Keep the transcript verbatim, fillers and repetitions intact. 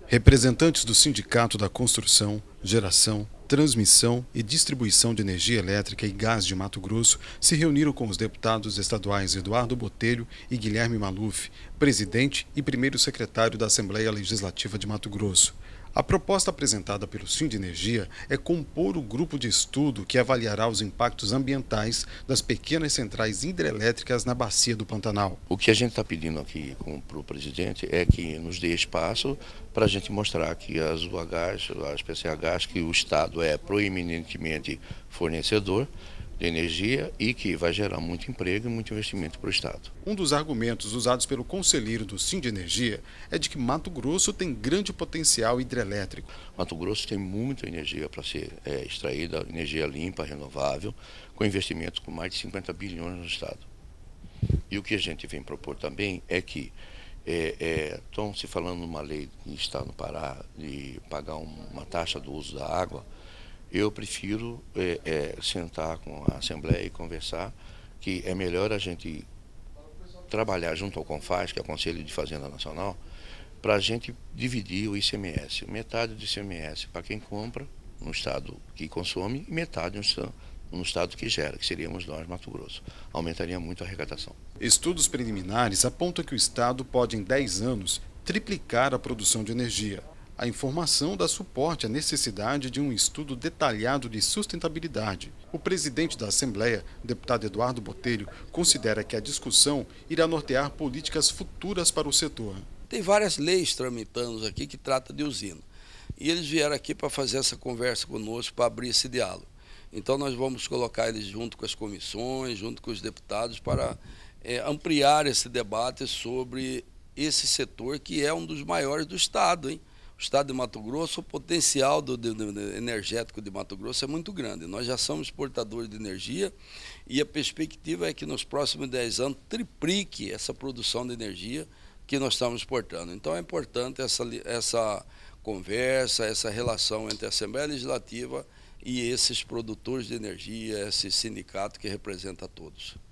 Representantes do Sindicato da Construção, Geração, Transmissão e Distribuição de Energia Elétrica e Gás de Mato Grosso se reuniram com os deputados estaduais Eduardo Botelho e Guilherme Maluf, presidente e primeiro secretário da Assembleia Legislativa de Mato Grosso. A proposta apresentada pelo Sindenergia é compor o grupo de estudo que avaliará os impactos ambientais das pequenas centrais hidrelétricas na bacia do Pantanal. O que a gente está pedindo aqui para o presidente é que nos dê espaço para a gente mostrar que as U Hs, as P C Hs, que o Estado é proeminentemente fornecedor de energia e que vai gerar muito emprego e muito investimento para o Estado. Um dos argumentos usados pelo conselheiro do Sindenergia é de que Mato Grosso tem grande potencial hidrelétrico. Mato Grosso tem muita energia para ser é, extraída, energia limpa, renovável, com investimentos com mais de cinquenta bilhões no Estado. E o que a gente vem propor também é que estão é, é, se falando numa lei que está no Pará de pagar uma taxa do uso da água. Eu prefiro é, é, sentar com a Assembleia e conversar que é melhor a gente trabalhar junto ao CONFAZ, que é o Conselho de Fazenda Nacional, para a gente dividir o I C M S. Metade do I C M S para quem compra no estado que consome e metade no estado, no estado que gera, que seríamos nós, Mato Grosso. Aumentaria muito a arrecadação. Estudos preliminares apontam que o estado pode, em dez anos, triplicar a produção de energia. A informação dá suporte à necessidade de um estudo detalhado de sustentabilidade. O presidente da Assembleia, deputado Eduardo Botelho, considera que a discussão irá nortear políticas futuras para o setor. Tem várias leis tramitando aqui que tratam de usina. E eles vieram aqui para fazer essa conversa conosco, para abrir esse diálogo. Então nós vamos colocar eles junto com as comissões, junto com os deputados, para é, ampliar esse debate sobre esse setor que é um dos maiores do Estado, hein? O estado de Mato Grosso, o potencial do, do, do energético de Mato Grosso é muito grande. Nós já somos exportadores de energia e a perspectiva é que nos próximos dez anos triplique essa produção de energia que nós estamos exportando. Então é importante essa, essa conversa, essa relação entre a Assembleia Legislativa e esses produtores de energia, esse sindicato que representa a todos.